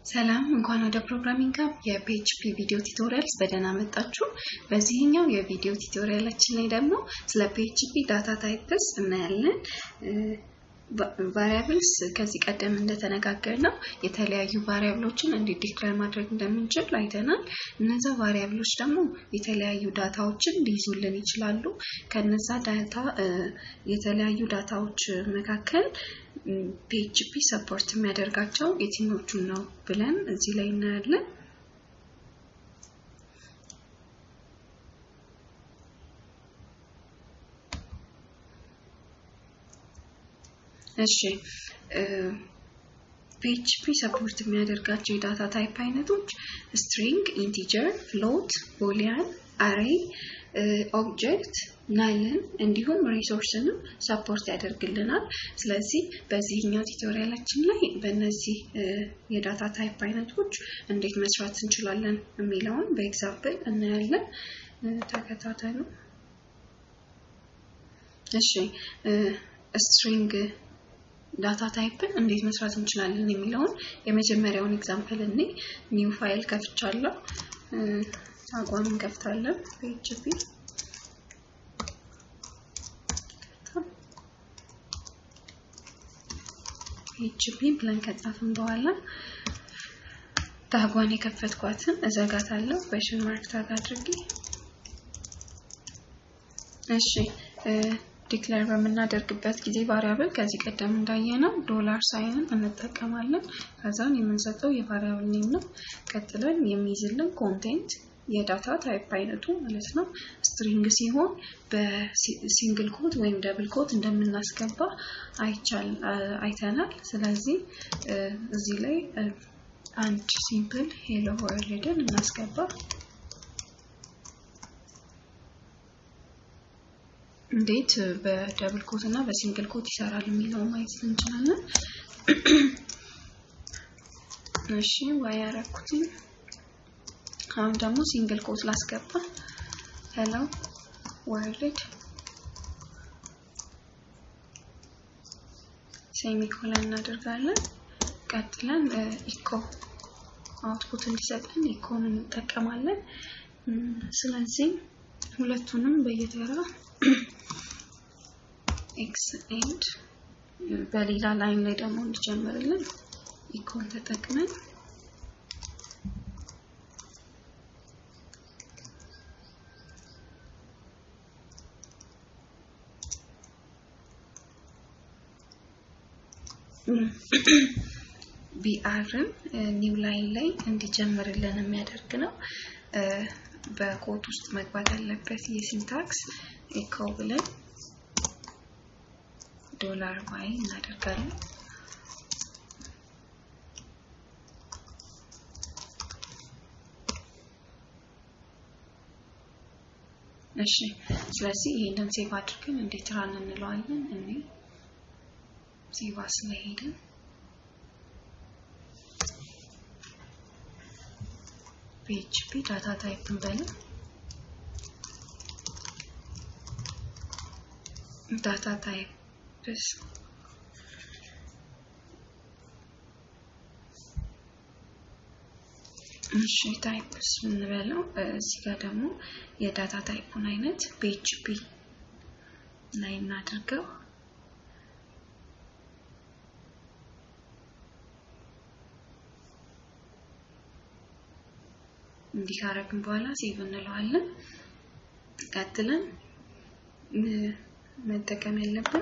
ሰላም እንኳን ወደ ፕሮግራሚንግ ጋር የፒኤችፒ ቪዲዮ ቱቶሪያልስ በደህና መጣችሁ። በዚህኛው የቪዲዮ ቱቶሪያላችን ላይ ደግሞ ስለ ፒኤችፒ ዳታ ታይፕስ እናያለን። ቫሪያብልስ ከዚህ ቀደም እንደተነጋገርነው የተለያዩ ቫሪያብሎችን እንዴት ዲክሌር ማድረግ እንደምንችል አይተናል። እነዛ ቫሪያብሎች ደግሞ የተለያዩ ዳታዎችን ሊይዙልን ይችላሉ። ከነዛ ዳታ የተለያዩ ዳታዎች መካከል PHP ሰፖርት የሚያደርጋቸው የትኞቹን ነው ብለን እዚህ ላይ እናያለን። እሺ PHP ሰፖርት የሚያደርጋቸው የዳታ ታይፕ አይነቶች string, integer, float, boolean, array, object, null እንዲሁም ሪሶርስን ሰፖርት ያደርግልናል። ስለዚህ በዚህኛው ቱቶሪያላችን ላይ በእነዚህ የዳታ ታይፕ አይነቶች እንዴት መስራት እንችላለን የሚለውን በኤግዛምፕል እናያለን። ተከታተሉ። እሺ string ዳታ ታይፕን እንዴት መስራት እንችላለን የሚለውን የመጀመሪያውን ኤግዛምፕል ኒው ፋይል ከፍቻለሁ። ታጓን እንከፍታለን። PHP ብለን ከጻፍን በኋላ ታጓን የከፈትኳትን እዘጋታለሁ question mark ታግ አድርጌ። እሺ ዲክሌር በመናደርግበት ጊዜ ቫሪያብል ከዚህ ቀደም እንዳየነው ዶላር ሳይንን እንጠቀማለን። ከዛን የምንሰጠው የቫሪያብል ኔም ነው። ቀጥለን የሚይዝልን ኮንቴንት የዳታ ታይፕ አይነቱ ማለት ነው። ስትሪንግ ሲሆን በሲንግል ኮት ወይም ደብል ኮት እንደምናስገባ አይተናል። ስለዚህ እዚህ ላይ አንድ ሲምፕል ሄሎ ወርልድን እናስገባ። እንዴት በደብል ኮት እና በሲንግል ኮት ይሰራል የሚለው ማየት እንችላለን። እሺ ዋይ አረኩት። አሁን ደግሞ ሲንግል ኮት ላስገባ። ሄሎ ወርልድ ሴሚኮለን እናደርጋለን። ቀጥለን ኢኮ አውትፑት እንዲሰጠን ኢኮን እንጠቀማለን። ስለዚህ ሁለቱንም በየተራ x and በሌላ ላይን ላይ ደግሞ እንጀምራለን። ኢኮን ተጠቅመን ቢአርን ኒው ላይን ላይ እንዲጀምርልን የሚያደርግ ነው። በኮድ ውስጥ መግባት ያለበት የሲንታክስ ኢኮ ብለን ዶላር ዋይ እናደርጋለን። እሺ ስለዚህ ይሄንን ሴቭ አድርገን እንዴት ራን እንለዋለን? ሴቭ ስለሄድን PHP ዳታ ታይፕ እንበለን። ዳታ ታይፕ እሺ ታይፕስ እንበለው። እዚህ ጋር ደግሞ የዳታ ታይፑን አይነት PHP ላይ እናድርገው። እንዲህ ካረግን በኋላ ሴቭ እንለዋለን። ቀጥለን መጠቀም ያለብን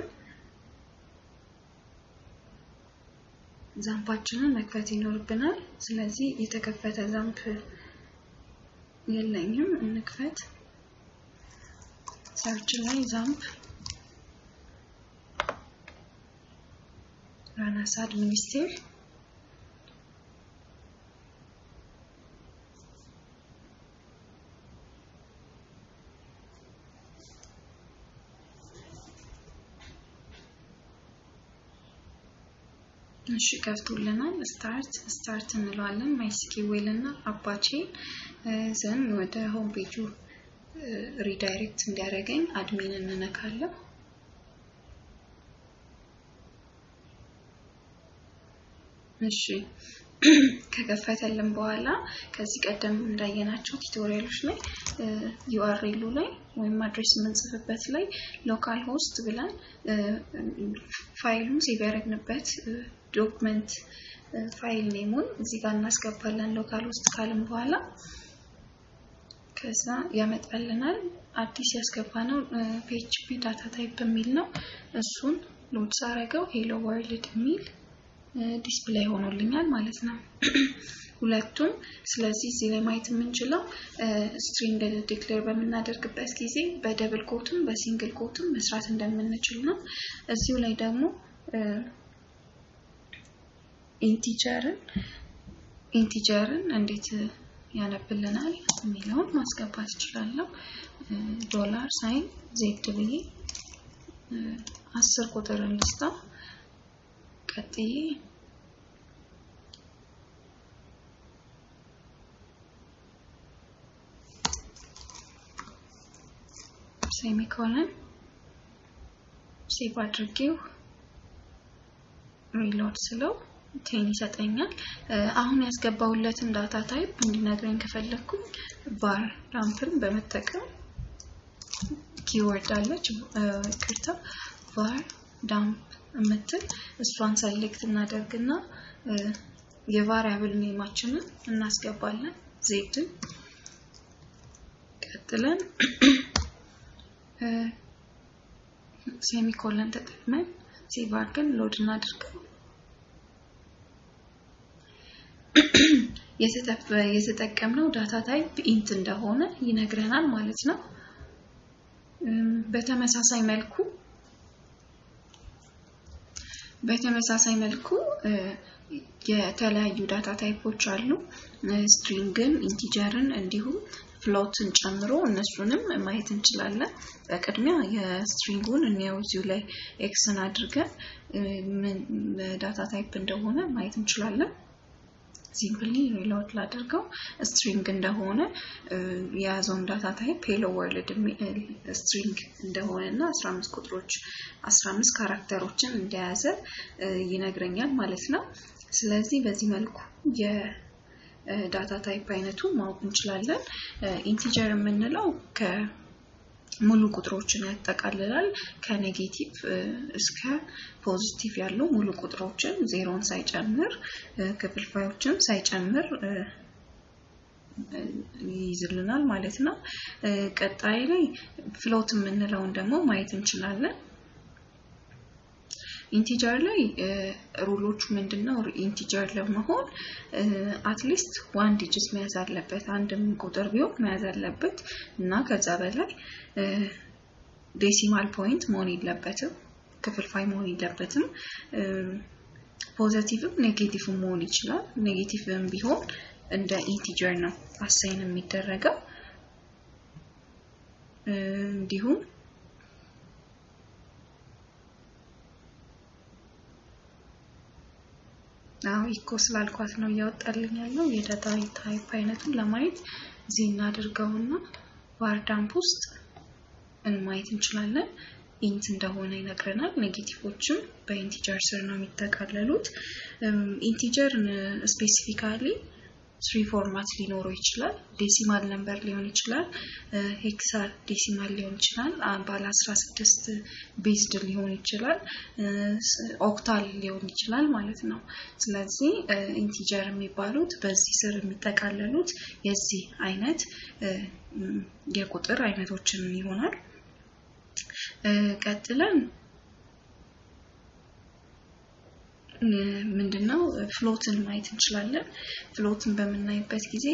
ዛምፓችንን መክፈት ይኖርብናል። ስለዚህ የተከፈተ ዛምፕ የለኝም፣ እንክፈት። ሰርች ላይ ዛምፕ ራናስ አድሚኒስትር እሺ ከፍቶልናል። ስታርት እንለዋለን። ማይስኪዌል እና አፓቼ ዘን ወደ ሆም ፔጁ ሪዳይሬክት እንዲያደርገኝ አድሚን እንነካለን። እሺ ከከፈተልን በኋላ ከዚህ ቀደም እንዳየናቸው ቱቶሪያሎች ላይ URL ላይ ወይም አድሬስ የምንጽፍበት ላይ ሎካል ሆስት ብለን ፋይሉን ሴቭ ያደረግንበት ዶክመንት ፋይል ኔሙን እዚህ ጋር እናስገባለን ሎካል ሆስት ካልን በኋላ ከዛ ያመጣልናል አዲስ ያስገባነው PHP ዳታ ታይፕ የሚል ነው እሱን ሎድ ሳረገው hello world የሚል ዲስፕሌይ ሆኖልኛል ማለት ነው ሁለቱም ስለዚህ እዚህ ላይ ማየት የምንችለው string ዲክሌር በመናደርግበት ጊዜ በደብል ኮትም በሲንግል ኮትም መስራት እንደምንችል ነው እዚሁ ላይ ደግሞ ኢንቲጀርን እንዴት ያነብልናል የሚለውን ማስገባት ይችላልው $ሳይን z ብዬ 10 ቁጥርን ልስታ ቀጥዬ ሴሚኮለን ሴቭ አድርጌው ሪሎድ ስለው 10 ይሰጠኛል አሁን ያስገባውለትን ዳታ ታይፕ እንዲነግረኝ ከፈለኩኝ var ራምፕን በመጠቀም ኪወርድ አለች ቅርታ var dump እምትል እሷን ሰሌክት እናደርግና የቫሪያብል ኔማችንን እናስገባለን z ቀጥለን ሴሚኮለን ተጠቅመን ሴቭ አድርገን ሎድ እናድርገው የተጠቀምነው ዳታ ታይፕ int እንደሆነ ይነግረናል ማለት ነው በተመሳሳይ መልኩ የተለያዩ ዳታ ታይፖች አሉ stringን ኢንቲጀርን እንዲሁም ፍሎትን ጨምሮ እነሱንም ማየት እንችላለን በቅድሚያ የስትሪንጉን እንየው እዚሁ ላይ xን አድርገን ዳታ ታይፕ እንደሆነ ማየት እንችላለን ሲምፕሊ ሪሎድ ላድርገው string እንደሆነ የያዘውን ዳታ ታይፕ hello world string እንደሆነና 15 ቁጥሮች 15 ካራክተሮችን እንደያዘ ይነግረኛል ማለት ነው ስለዚህ በዚህ መልኩ የዳታ ታይፕ አይነቱ ማወቅ እንችላለን ኢንቲጀር የምንለው ሙሉ ቁጥሮችን ያጠቃልላል ከኔጌቲቭ እስከ ፖዚቲቭ ያሉ ሙሉ ቁጥሮችን ዜሮን ሳይጨምር ክፍልፋዮችን ሳይጨምር ይይዝልናል ማለት ነው ቀጣይ ላይ ፍሎት የምንለውን ደግሞ ማየት እንችላለን ኢንቲጀር ላይ ሩሎቹ ምንድነው ኢንቲጀር ለመሆን አትሊስት 1 ዲጂት መያዝ አለበት አንድም ቁጥር ቢሆን መያዝ አለበት እና ከዛ በላይ ዴሲማል ፖይንት መሆን የለበትም ክፍልፋይ መሆን የለበትም ፖዚቲቭም ኔጌቲቭም መሆን ይችላል ኔጌቲቭም ቢሆን እንደ ኢንቲጀር ነው አሳይን የሚደረገው እንዲሁም አው ኢኮስ ላልኳት ነው ያወጣልኝ ያለው የዳታ ታይፕ አይነቱን ለማየት ዚና አድርገውና var dump ውስጥ ማየት እንችላለን int እንደሆነ ይነግረናል ኔጌቲቮችም በኢንቲጀር ስር ነው የሚተካለሉት ኢንቲጀር ስፔሲፊካሊ 3 ፎርማት ሊኖረው ይችላል ዴሲማል ነምበር ሊሆን ይችላል ሄክሳዴሲማል ሊሆን ይችላል ባለ 16 ቤዝድ ሊሆን ይችላል ኦክታል ሊሆን ይችላል ማለት ነው ስለዚህ ኢንቲጀር የሚባሉት በዚህ ስር የሚጠቃለሉት የዚህ አይነት የቁጥር አይነቶችን ይሆናል ቀጥለን ምንድነው ፍሎትን ማየት እንችላለን ፍሎትን በመናይበት ጊዜ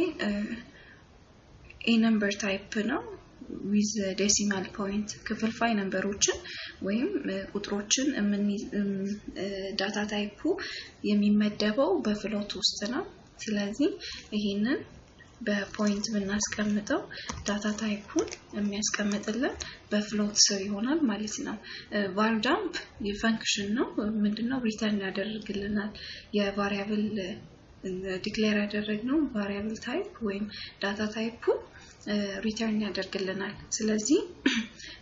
a number type ነው with decimal point ክፍልፋይ ነምበሮችን ወይም ቁጥሮችን ዳታ ታይፑ የሚመደበው በፍሎት ውስጥ ነው ስለዚህ ይሄንን በፖይንት ብናስቀምጠው ዳታ ታይፑን የሚያስቀምጥልን በፍሎት ስር ይሆናል ማለት ነው var dump የፈንክሽን ነው ምንድነው ሪተርን ያደርግልናል የቫሪያብል ዲክሌር ያደረግነው ቫሪያብል ታይፕ ወይም ዳታ ታይፑ ሪተርን ያደርግልናል ስለዚህ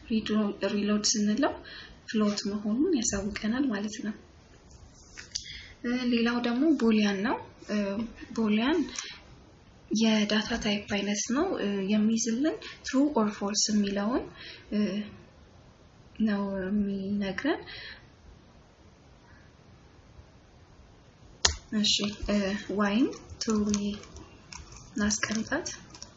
ሪሎድ ስንለው ፍሎት መሆኑን ያሳውቀናል ማለት ነው ሌላው ደግሞ ቡሊያን ነው ቡሊያን የዳታ ታይፕ አይነት ነው የሚይዝልን true or false የሚለውን ነው የሚነግረን እሺ ዋይን true ናስቀምጣት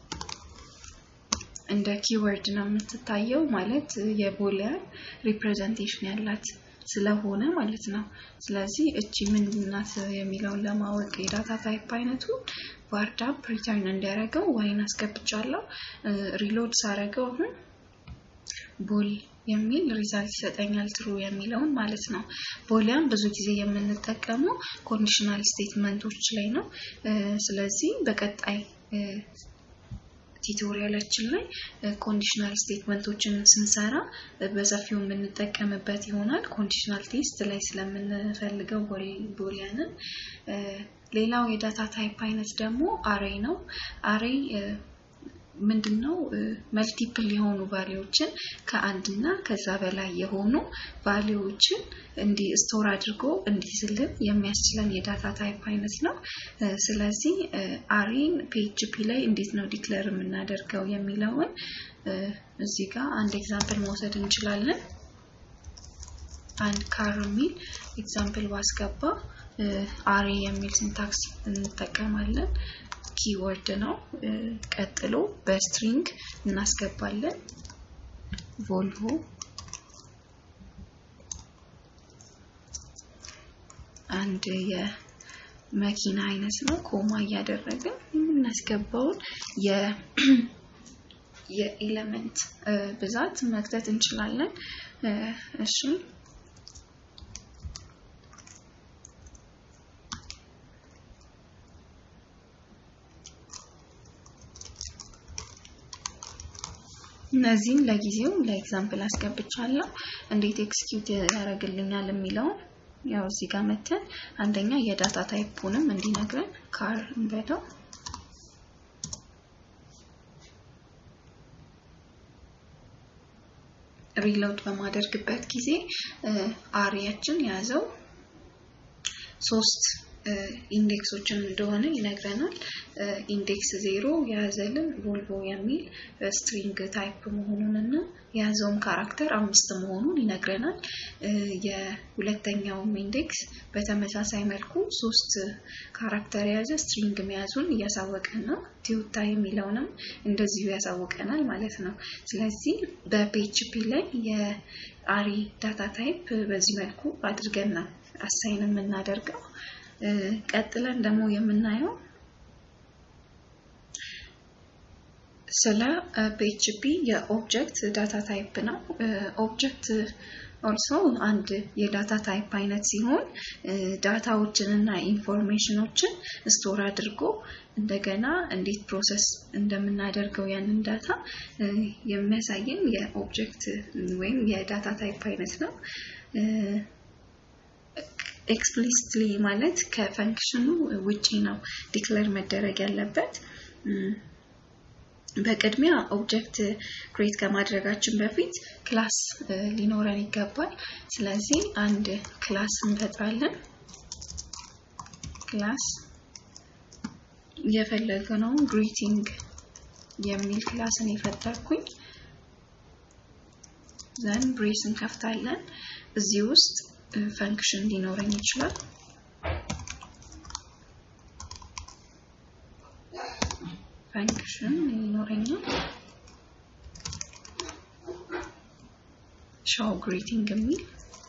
እንደ ኪወርድ ነው የምትታየው ማለት የቡሊያን ሪፕሬዘንቴሽን ያላት ስለሆነ ማለት ነው ስለዚህ እቺ ምንድናት የሚለውን ለማወቅ የዳታ ታይፕ አይነቱ ዋርዳፕ ሪተርን እንዲያደርገው ዋይን አስገብቻለሁ ሪሎድ ሳረገው አሁን ቡል የሚል ሪዛልት ይሰጠኛል true የሚለውን ማለት ነው ቡሊያን ብዙ ጊዜ የምንጠቀመው ኮንዲሽናል ስቴትመንቶች ላይ ነው ስለዚህ በቀጣይ ቲዩቶሪያላችን ላይ ኮንዲሽናል ስቴትመንቶችን ስንሰራ በሰፊው የምንጠቀምበት ይሆናል ኮንዲሽናል ቴስት ላይ ስለምንፈልገው ቡሊያንን ሌላው የዳታ ታይፕ አይነት ደግሞ አሬይ ነው አሬይ ምንድነው መልቲፕል የሆኑ ቫልዩዎችን ከአንድና ከዛ በላይ የሆኑ ቫልዩዎችን እንዲ ስቶር አድርጎ እንዲይዝልን የሚያስችለን የዳታ ታይፕ አይነት ነው ስለዚህ አሬን PHP ላይ እንዴት ነው ዲክሌር የምናደርገው የሚለውን እዚህ ጋር አንድ ኤግዛምፕል መውሰድ እንችላለን አንድ ካርሚል ኤግዛምፕል ባስገባ አሬ የሚል ሲንታክስ እንጠቀማለን ኪወርድ ነው ቀጥሎ በስትሪንግ እናስገባለን ቮልቮ አንድ የመኪና አይነት ነው ኮማ ያደረገን እናስገባው የኤሌመንት ብዛት መክተት እንችላለን እሺ እነዚህን ለጊዜው ለኤግዛምፕል አስገብቻለሁ እንዴት ኤክስኪዩት ያደርግልኛል የሚለው ያው እዚህ ጋር መተን አንደኛ የዳታ ታይፑንም እንዲነግረን ካር እንበለው ሪሎድ በማድረግበት ጊዜ አሪያችን ያዘው 3 ኢንዴክሶችን እንደሆነ ይነግረናል ኢንዴክስ 0 ያዘልን ቮልቮ የሚል ስትሪንግ ታይፕ መሆኑንና ያዘውም ካራክተር 5 መሆኑን ይነግረናል የሁለተኛው ኢንዴክስ በተመሳሳይ መልኩ 3 ካራክተር ያዘ ስትሪንግ መያዙን ያሳወቀን ነው ቲዩታ የሚለውንም እንደዚሁ ያሳወቀናል ማለት ነው ስለዚህ በPHP ላይ የአሪ ዳታ ታይፕ በዚህ መልኩ አድርገን አሳይን የምናደርገው ቀጥለን ደግሞ የምናየው ስለ PHP የኦብጀክት ዳታ ታይፕ ነው ኦብጀክት also አንድ የዳታ ታይፕ አይነት ሲሆን ዳታዎችንና ኢንፎርሜሽኖችን ስቶር አድርጎ እንደገና እንዴት ፕሮሰስ እንደምናደርገው ያንን ዳታ የሚያሳየን የኦብጀክት ወይም የዳታ ታይፕ አይነት ነው explicitly ማለት ከፈንክሽኑ ውጪ ነው ዲክሌር መደረግ ያለበት በቅድሚያ ኦብጀክት ክሬት ከማድረጋችን በፊት ክላስ ሊኖረን ይገባል ስለዚህ አንድ ክላስ እንፈጥራለን ክላስ የፈለግነው greeting የሚል ክላስን የፈጠርኩኝ then brace እንከፍታለን እዚህ ውስጥ function ሊኖረን ይችላል function ሊኖረኛል show greeting የሚል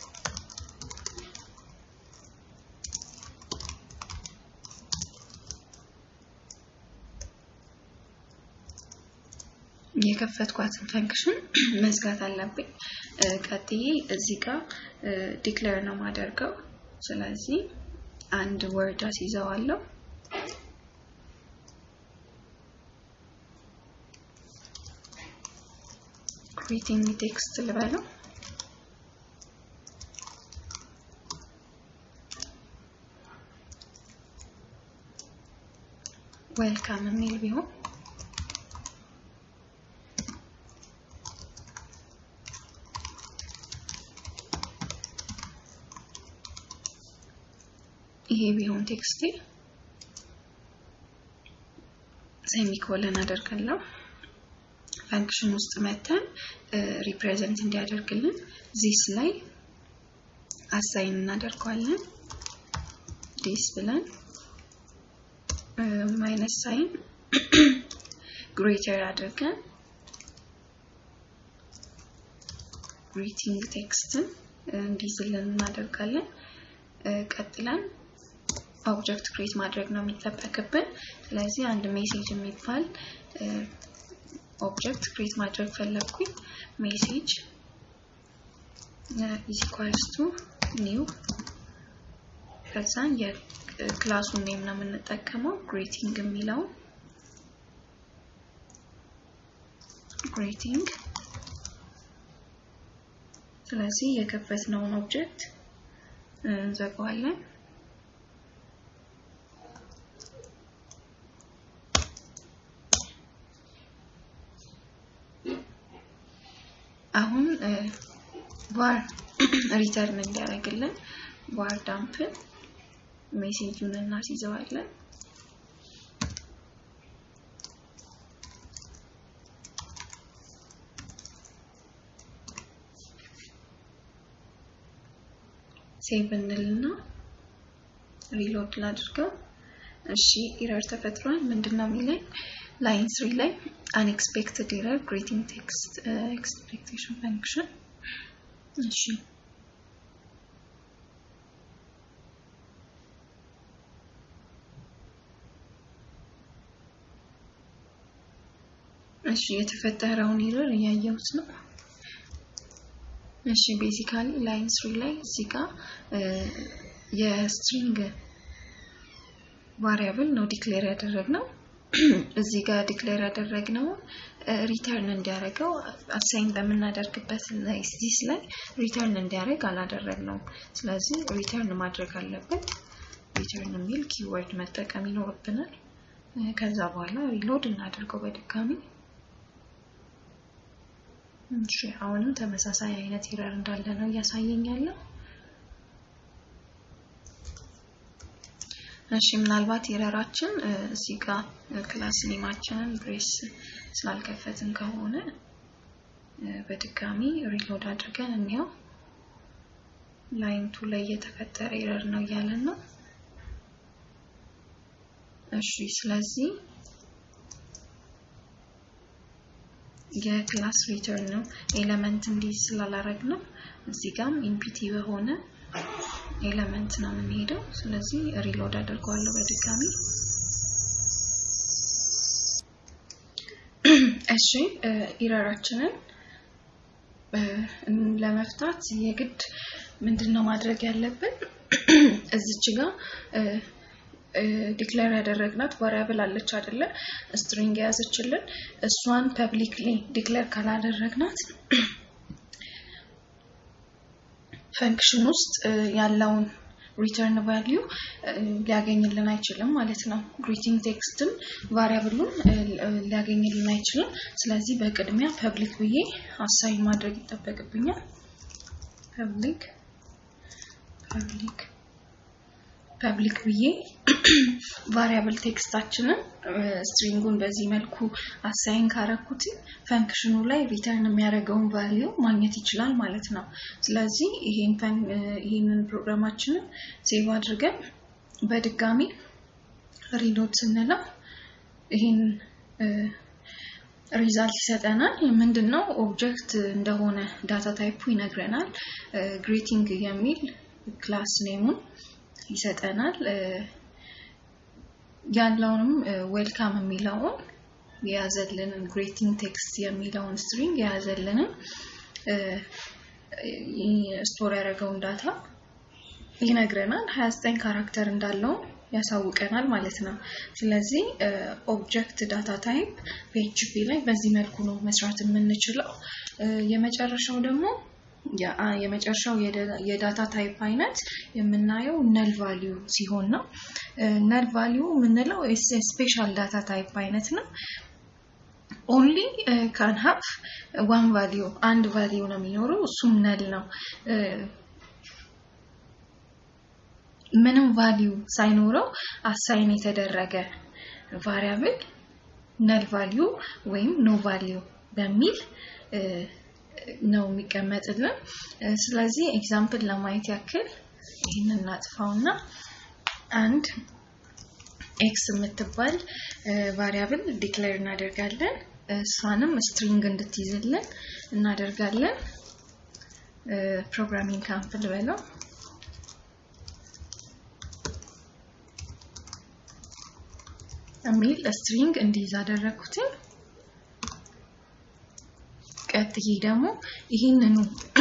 የከፈትኳትን ፈንክሽን መዝጋት አለብኝ ቀጥዬ እዚህ ጋር ዲክሌር ነው ማደርገው ስለዚህ አንድ ወርድ አስይዘዋለሁ greeting text ልበለው welcome የሚል ቢሆን ይሄ ቢሆን ቴክስት ሴሚኮለን አደርጋለሁ ፈንክሽን ውስጥ መተን ሪፕሬዘንት እንዲያደርግልን this ላይ አሳይን እናደርጋለን this ብለን ማይነስ ሳይን greater አድርገን greeting text እንዲዝልን እናደርጋለን ቀጥለን ኦብጀክት ክሬት ማድረግ ነው የሚጠበቅብን ስለዚህ አንድ ሜሴጅ የሚባል ኦብጀክት ክሬት ማድረግ ፈለኩኝ ሜሴጅ is equals to new ከዛ የክላሱን ኔም ነው የምንጠቀመው greeting የሚለው greeting ስለዚህ የከፈትነውን ኦብጀክት እንዘጋዋለን አሁን var return እንዲያደርግልን var dump ሜሴጁን እናስይዘዋለን ሴቭ እንልና ሪሎድ ላድርገው እሺ ኤረር ተፈጥሯል ምንድነው የሚለኝ line 3 ላይ unexpected error greeting text expectation function እሺ እሺ የተፈጠረውን ኤረር ያያዩት ነው እሺ basically line 3 ላይ እዚህ ጋር የstring variable ነው ዲክሌር ያደረግነው እዚህ ጋር ዲክሌር ያደረግነው ሪተርን እንዲያደርገው አሳይን በመናደርግበት ላይ this ላይ ሪተርን እንዲያደርግ አላደረግነው ስለዚህ ሪተርን ማድረግ አለበት ሪተርን የሚል ኪወርድ መጠቀም ይኖርብናል ከዛ በኋላ ሪሎድ እናደርገው በድጋሚ እሺ አሁንም ተመሳሳይ አይነት ኤረር እንዳለ ነው ያሳየኛል እሺ ምናልባት ኤረራችን እዚህ ጋር ክላስ ኔማችንን ብሬስ ስላልከፈትን ከሆነ በድጋሚ ሪሎድ አድርገን እንየው ላይን 2 ላይ የተፈጠረ ኤረር ነው ያለን ነው እሺ ስለዚህ የክላስ ሪተርን ነው ኤሌመንት እንዲህ ስላላረግነው እዚህ ጋርም ኢምፒቲ በሆነ ኤሌመንት ነው የምንሄደው ስለዚህ ሪሎድ አድርገዋለሁ በድጋሚ እሺ ኤረራችንን ለመፍታት የግድ ምንድነው ማድረግ ያለብን እዚች ጋር ዲክሌር ያደረግናት ቫሪያብል አለች አይደለ string ያዘችልን እሷን ፐብሊክሊ ዲክሌር ካላደረግናት ፈንክሽን ውስጥ ያለውን return value ሊያገኝልን አይችልም ማለት ነው greeting textን ቫሪያብሉን ሊያገኝልን አይችልም ስለዚህ በቅድሚያ ፐብሊክ ብዬ አሳይን ማድረግ ይጠበቅብኛል ፐብሊክ ብዬ ቫሪያብል ቴክስታችንን stringን በዚህ መልኩ አሳይን ካረኩት ፈንክሽኑ ላይ ሪተርን የሚያደርገውን ቫልዩ ማግኘት ይችላል ማለት ነው ስለዚህ ይሄንን ፕሮግራማችንን ሴቭ አድርገን በድጋሚ ሪሎድ ስንለው ይሄን ሪዛልት ይሰጠናል ምንድነው ኦብጀክት እንደሆነ ዳታ ታይፑ ይነግረናል greeting የሚል ክላስ ኔሙን ይሰጠናል ያለውንም ዌልካም የሚለውን ያዘልን greeting text የሚለውን string ያዘልን ስቶር ያደረገውን ዳታ ይነግረናል 29 ካራክተር እንዳለው ያሳውቀናል ማለት ነው ስለዚህ ኦብጀክት ዳታ ታይፕ PHP ላይ በዚህ መልኩ ነው መስራት የምንችለው የመጨረሻው ደግሞ የመጨረሻው የዳታ ታይፕ አይነት የምናየው null value ሲሆን ነው null value ምንለው ስፔሻል ዳታ ታይፕ አይነት ነው only can have one value and value ነው የሚኖረው እሱም null ነው ምንም ቫልዩ ሳይኖረው አሳይን የተደረገ ቫሪያብል null value ወይም no value በሚል ነው የሚቀመጥልን ስለዚህ ኤግዛምፕል ለማየት ያክል ይሄንን እናጥፋውና አንድ x የምትባል ቫሪያብል ዲክሌር እናደርጋለን እሷንም string እንድትይዝልን እናደርጋለን ፕሮግራሚንግ ካምፕል በለው አሚል string እንዲይዝ አደረኩት ቀጥዬ ደግሞ ይሄንኑ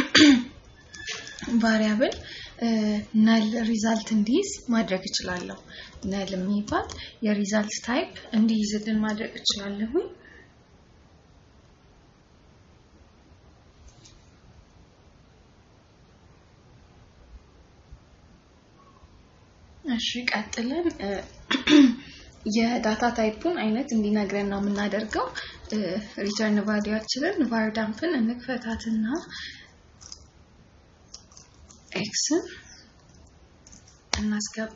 ቫሪያብል null result እንዲይዝ ማድረግ እችላለሁ null የሚባል የሪዛልት ታይፕ እንዲይዝልን ማድረግ እችላለሁ እሺ ቀጥለን የዳታ ታይፑን አይነት እንዲነግረን ነው የምናደርገው ሪተርን ቫልዩአችንን var dampን እንክፈታትና x እናስገባ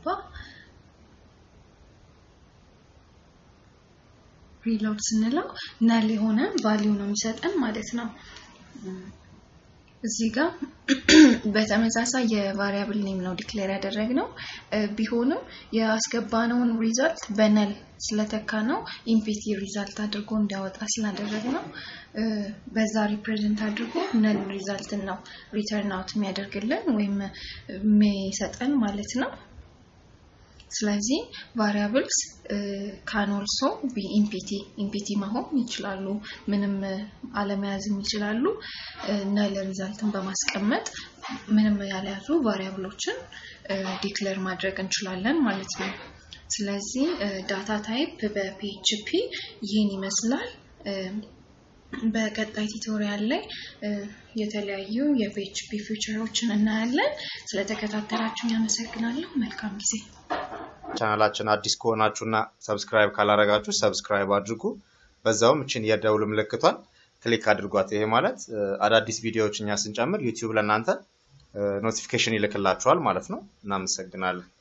ሪሎድ ስንለው null የሆነ ቫልዩ ነው የሚሰጠን ማለት ነው እዚህ ጋር በተመሳሳይ የቫሪያብል ኔም ነው ዲክሌር ያደረግነው ቢሆንም ያስገባነውን ሪዛልት በነል ስለተካ ነው ኢምፒቲ ሪዛልት አድርጎ እንዲያወጣ ስላደረግነው በዛ ሪፕሬዘንት አድርጎ ነል ሪዛልት ነው ሪተርን አውት የሚያደርግልን ወይም የሚሰጠን ማለት ነው ስለዚህ variables can also be empty መሆን ይችላሉ ምንም አለመያዝም ይችላሉ null ሪዛልትን በማስቀመጥ ምንም ያልያዙ variableዎችን ዲክሌር ማድረግ እንችላለን ማለት ነው ስለዚህ ዳታ ታይፕ በPHP ይሄን ይመስላል በቀጣይ ቱቶሪያል ላይ የተለያዩ የPHP ፊቸሮችን እናያለን ስለተከታተላችሁ ያመሰግናለሁ መልካም ጊዜ ቻናላችን አዲስ ከሆናችሁና ሰብስክራይብ ካላረጋችሁ ሰብስክራይብ አድርጉ በዛውም እቺን የደውል ምልክቷን ክሊክ አድርጓት ይሄ ማለት አዳዲስ ቪዲዮዎችን ስንጨምር YouTube ለእናንተ ኖቲፊኬሽን ይልክላችኋል ማለት ነው እናመሰግናለን